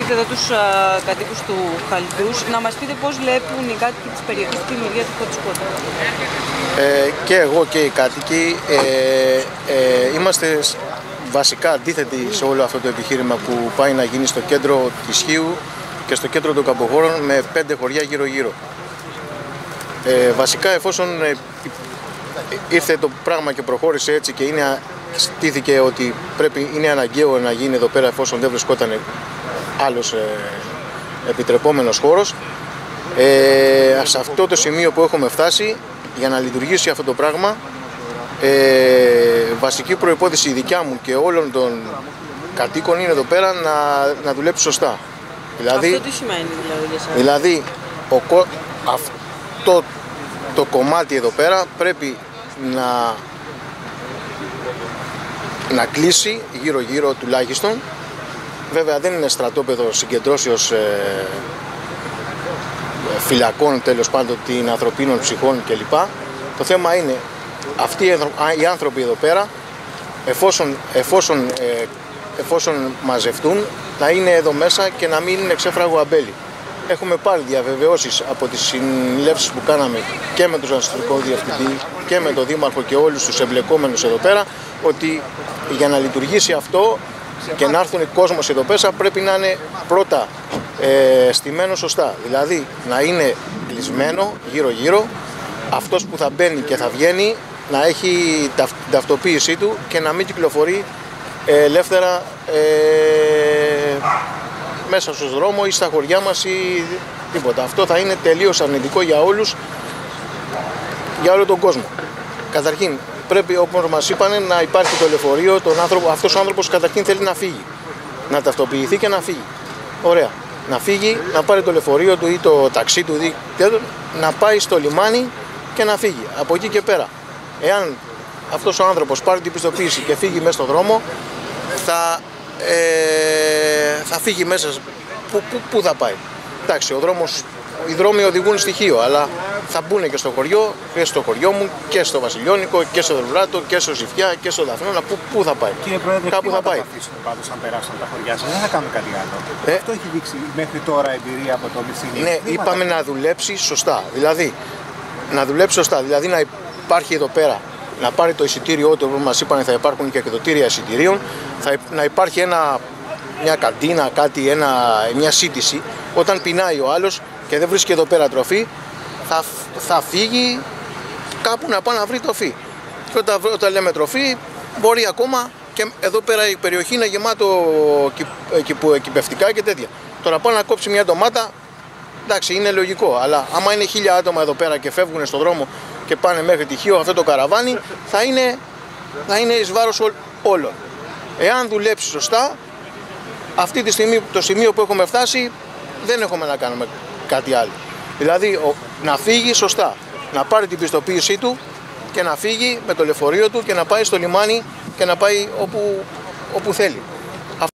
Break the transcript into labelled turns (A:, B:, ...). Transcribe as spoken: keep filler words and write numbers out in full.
A: Γνωρίζετε εδώ τους κατοίκους του Χαλτούς. Να μας πείτε πώς βλέπουν οι κάτοικοι της περιοχής τη δημιουργία του hot spot.
B: Ε, και εγώ και οι κάτοικοι ε, ε, είμαστε βασικά αντίθετοι σε όλο αυτό το επιχείρημα που πάει να γίνει στο κέντρο της Χίου και στο κέντρο των Καμποχώρων με πέντε χωριά γύρω-γύρω. Ε, βασικά εφόσον ε, ήρθε το πράγμα και προχώρησε έτσι και είναι, στήθηκε ότι πρέπει, είναι αναγκαίο να γίνει εδώ πέρα εφόσον δεν βρισκόταν άλλος ε, επιτρεπόμενος χώρος, ε, σε αυτό το σημείο που έχουμε φτάσει, για να λειτουργήσει αυτό το πράγμα, ε, βασική προϋπόθεση η δικιά μου και όλων των κατοίκων είναι εδώ πέρα να, να δουλέψει σωστά. Δηλαδή,
A: αυτό τι σημαίνει δηλαδή για σας?
B: Δηλαδή ο, αυτό το κομμάτι εδώ πέρα πρέπει να, να κλείσει γύρω γύρω τουλάχιστον. Βέβαια δεν είναι στρατόπεδο συγκεντρώσεως ε, φυλακών, τέλος πάντων την ανθρωπίνων ψυχών κλπ. Το θέμα είναι αυτοί οι άνθρωποι εδώ πέρα, εφόσον, εφόσον, ε, εφόσον μαζευτούν, να είναι εδώ μέσα και να μην είναι ξέφραγο αμπέλι. Έχουμε πάρει διαβεβαιώσεις από τις συνελεύσεις που κάναμε και με τον αστυνομικό διευθυντή και με τον δήμαρχο και όλους τους εμπλεκόμενους εδώ πέρα, ότι για να λειτουργήσει αυτό και να έρθουν οι κόσμος εδώ πέρα πρέπει να είναι πρώτα ε, στημένο σωστά. Δηλαδή να είναι κλεισμένο γύρω γύρω, αυτός που θα μπαίνει και θα βγαίνει να έχει την ταυτοποίησή του και να μην κυκλοφορεί ε, ελεύθερα ε, μέσα στους δρόμο ή στα χωριά μας ή τίποτα. Αυτό θα είναι τελείως αρνητικό για όλους, για όλο τον κόσμο. Καταρχήν πρέπει, όπως μας είπανε, να υπάρχει το λεωφορείο, τον άνθρωπο, αυτός ο άνθρωπος καταρχήν θέλει να φύγει, να ταυτοποιηθεί και να φύγει. Ωραία. Να φύγει, να πάρει το λεωφορείο του ή το ταξί του ή να πάει στο λιμάνι και να φύγει. Από εκεί και πέρα, εάν αυτός ο άνθρωπος πάρει την πιστοποίηση και φύγει μέσα στον δρόμο, θα, ε, θα φύγει μέσα. Πού, πού, πού θα πάει? Εντάξει, ο δρόμος, οι δρόμοι οδηγούν στοιχείο, αλλά θα μπουν και στο χωριό, και στο χωριό μου, και στο Βασιλιώνικο, και στο Δελβράτο, και στο Ζηφιά, και στο Δαφνώνα. Πού, πού θα πάει?
C: Κύριε Πρόεδρε,
B: κάπου θα πάει.
C: Θα αφήσουμε πάντως αν περάσουν τα χωριά σας, δεν θα κάνουμε κάτι άλλο. Ε? Αυτό έχει δείξει μέχρι τώρα εμπειρία από το Μυστινή.
B: Ναι, είπαμε να δουλέψει σωστά. Δηλαδή, να δουλέψει σωστά. Δηλαδή να υπάρχει εδώ πέρα, να πάρει το εισιτήριό του, όπως μας είπαν θα υπάρχουν και εκδοτήρια εισιτηρίων, θα, να υπάρχει ένα, μια καντίνα, κάτι, ένα, μια σύντηση. Όταν πεινάει ο άλλος και δεν βρίσκει εδώ πέρα τροφή, θα, θα φύγει κάπου να πάει να βρει τροφή. Και όταν, όταν λέμε τροφή, μπορεί ακόμα και εδώ πέρα η περιοχή είναι γεμάτο εκυπευτικά και τέτοια. Τώρα πάει να κόψει μια ντομάτα, εντάξει, είναι λογικό, αλλά άμα είναι χίλια άτομα εδώ πέρα και φεύγουν στον δρόμο και πάνε μέχρι τη Χίο, αυτό το καραβάνι θα είναι, θα είναι εις βάρος όλων. Εάν δουλέψει σωστά, αυτή τη στιγμή, το σημείο που έχουμε φτάσει, δεν έχουμε να κάνουμε κάτι άλλο. Δηλαδή ο, να φύγει σωστά, να πάρει την πιστοποίησή του και να φύγει με το λεωφορείο του και να πάει στο λιμάνι και να πάει όπου, όπου θέλει.